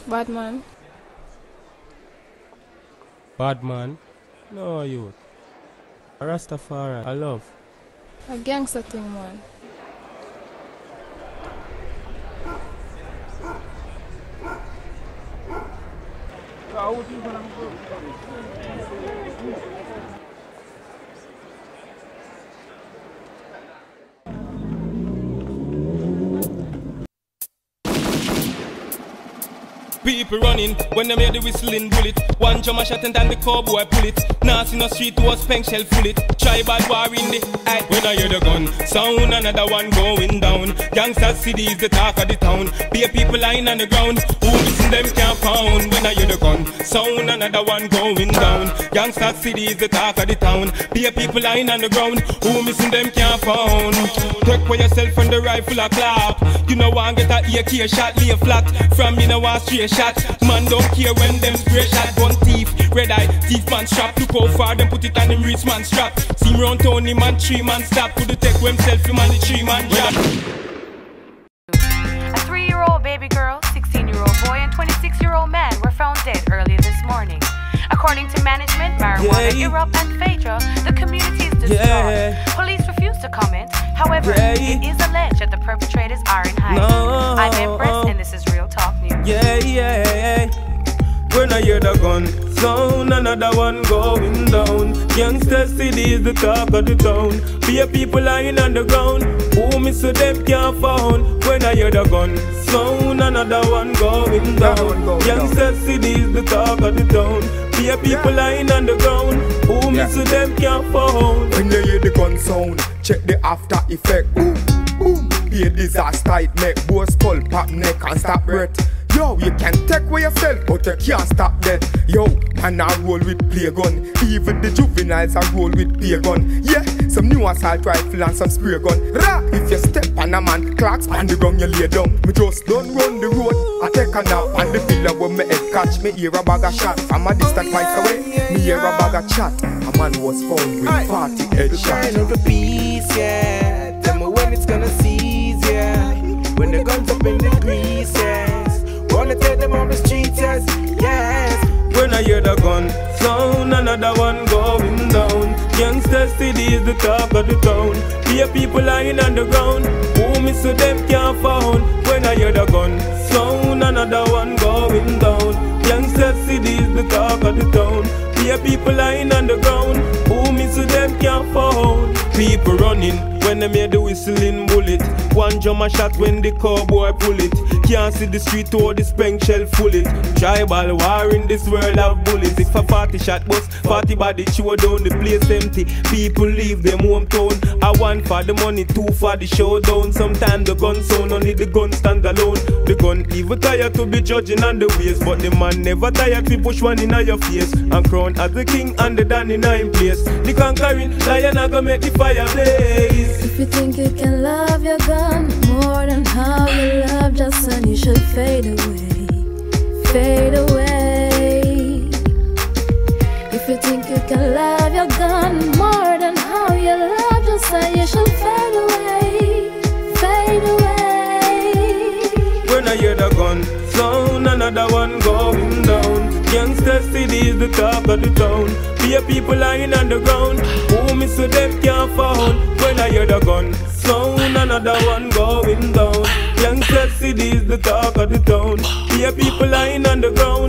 Bad man. Bad man? No, youth. A Rastafari, I love. A gangster thing, man. People running when they hear the whistling bullet. One drum a shot and then the cowboy pull it. Nas in the street was spank shell full it. Tribal war in the eye. When I hear the gun sound, another one going down. Gangsta city is the talk of the town. Be a people lying on the ground. Who missing them can't found. When I hear the gun sound, another one going down. Gangsta city is the talk of the town. Be a people lying on the ground. Who missing them can't found. Take for yourself from the rifle a clap. You know one get a AK shot lay flat. From me no one straight shot. Man don't care when them spray shot. Gun thief, red eye, thief man strap. Look how far them put it on him wrist man strap. See me round town him and 3 man stop. Could the take himself him and the 3 man drop. A 3-year-old baby girl, 16-year-old boy and 26-year-old man were found dead earlier this morning. According to management, marijuana, Europe and Phaedra, the community is destroyed. Police refuse to comment. However, it is alleged that the perpetrators are in hiding. I'm Empress and this is Real Talk News. When I hear the gun sound, another one going down. Youngster city is the talk of the town. Be a people lying on the ground. Who miss so them can't found. When I hear the gun sound, another one going down. Youngster city is the talk of the town. Be a people lying on the ground. Who miss so them can't found. When you hear the gun sound, check the after effect. Boom, boom. Be a disaster, it make both skull pop neck and stop breath. Yo, you can take away yourself, but you can't stop that. Yo, man, I roll with play gun. Even the juveniles I roll with play gun. Yeah, some new assault rifle and some spray gun. Rah! If you step on a man, clocks on the ground, you lay down. Me just don't run the road. I take a nap on the pillar when me head catch. Me hear a bag of shot from a distant miles away. Me hear a bag of chat. A man was found with 40 headshots. The of peace, yeah. Tell me when it's gonna cease, yeah. When the guns up in the grease, yes. Wanna take them on the streets, yes, yes. When I hear the gun sound, another one going down. Youngster city is the talk of the town. Be a people lying on the ground. Who miss so them can't found. When I hear the gun sound, another one going down. Youngster city is the talk of the town. Be a people lying on the ground. Who miss so them can't found. People running when they hear the whistling bullet. One drum a shot when the cowboy pull it. Can't see the street or the spank shell full it. Tribal war in this world of bullets. If a 40 shot bust, 40 body chew down, the place empty. People leave them hometown. I want for the money, 2 for the showdown. Sometimes the gun sound, only the gun stand alone. The gun even tired to be judging on the waist, but the man never tired to push one in your face. And crowned as the king and the dan in him place. The conquering lion a go make the fire blaze. If you think you can love your gun more than how you love just son, you should fade away, fade away. If you think you can love your gun more than how you love just son, you should fade away, fade away. When I hear the gun sound, another one going down. Youngster city is the talk of the town. Be a people lying on the ground. Who miss so them can't found. When I hear the gun sound, another one going down. Youngster city is the talk of the town. Be a people lying on the ground.